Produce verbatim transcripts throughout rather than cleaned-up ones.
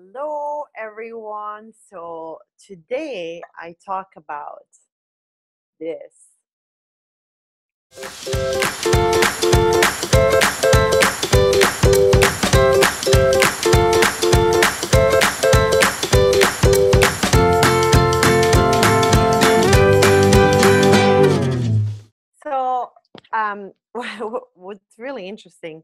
Hello, everyone. So today I talk about this. So, um, what's really interesting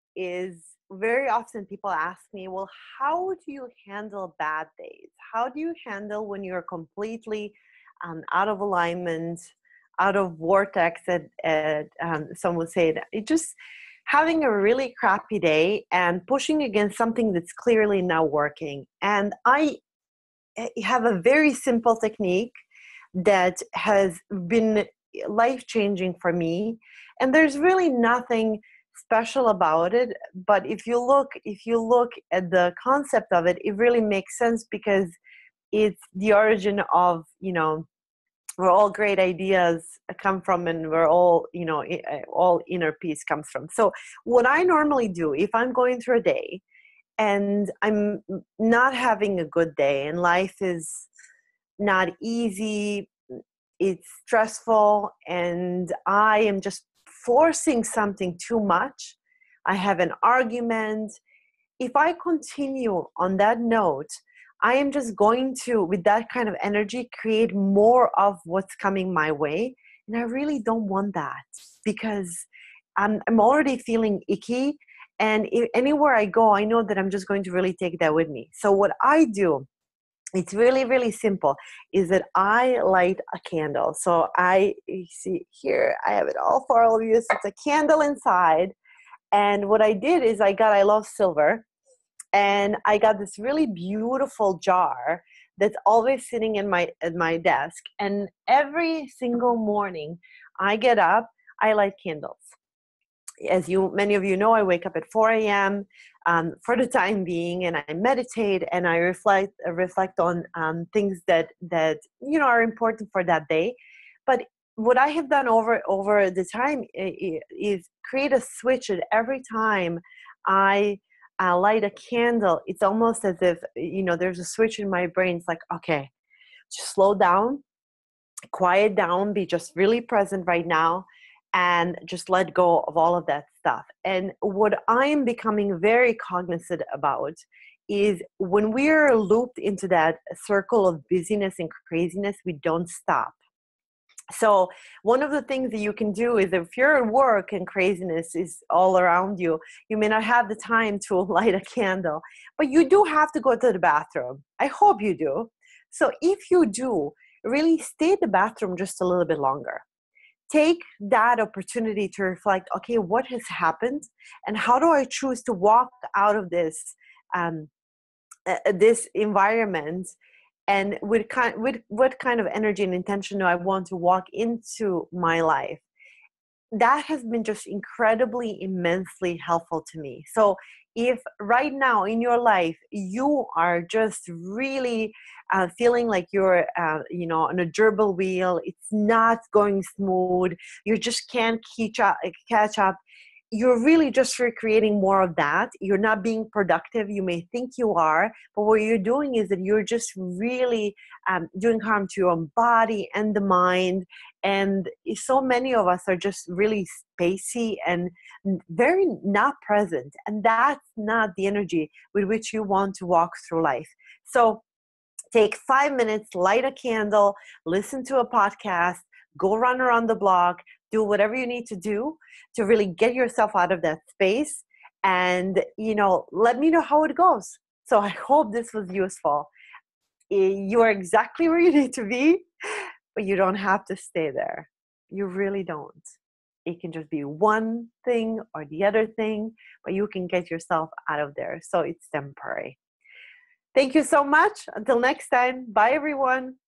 is very often people ask me, well, how do you handle bad days? How do you handle when you're completely um, out of alignment, out of vortex? At, at um, some would say that it just having a really crappy day and pushing against something that's clearly not working. And I eh, have a very simple technique that has been life changing for me, and there's really nothing special about it. But if you look if you look at the concept of it, it really makes sense, because it's the origin of, you know where all great ideas come from, and where all, you know i- uh, all inner peace comes from. So what I normally do, if I'm going through a day and I'm not having a good day and life is not easy, it's stressful, and I am just forcing something too much, I have an argument. If I continue on that note, I am just going to, with that kind of energy, create more of what's coming my way. And I really don't want that, because I'm, I'm already feeling icky. And if, anywhere I go, I know that I'm just going to really take that with me. So what I do, it's really really simple, is that I light a candle. So I, you see here, I have it all for all of you. So it's a candle inside, and what I did is I got, I love silver, and I got this really beautiful jar that's always sitting in my at my desk. And every single morning I get up, I light candles. As you many of you know, I wake up at four a.m. Um, for the time being, and I meditate and I reflect uh, reflect on um, things that that you know are important for that day. But what I have done over over the time is create a switch. At every time I uh, light a candle, it's almost as if, you know there's a switch in my brain. It's like, okay, just slow down, quiet down, be just really present right now, and just let go of all of that stuff. And what I am becoming very cognizant about is, when we're looped into that circle of busyness and craziness, we don't stop. So one of the things that you can do is, if you're at work and craziness is all around you, you may not have the time to light a candle, but you do have to go to the bathroom. I hope you do. So if you do, really stay in the bathroom just a little bit longer. Take that opportunity to reflect, okay, what has happened, and how do I choose to walk out of this um, uh, this environment, and with kind with what kind of energy and intention do I want to walk into my life. That has been just incredibly immensely helpful to me. So if right now in your life you are just really uh, feeling like you're uh, you know on a gerbil wheel, it's not going smooth, you just can't catch up catch up you're really just recreating more of that. You're not being productive. You may think you are, but what you're doing is that you're just really um, doing harm to your own body and the mind. And so many of us are just really spacey and very not present. And that's not the energy with which you want to walk through life. So take five minutes, light a candle, listen to a podcast, go run around the block, do whatever you need to do to really get yourself out of that space, and, you know, let me know how it goes. So I hope this was useful. You are exactly where you need to be, but you don't have to stay there. You really don't. It can just be one thing or the other thing, but you can get yourself out of there. So it's temporary. Thank you so much. Until next time. Bye, everyone.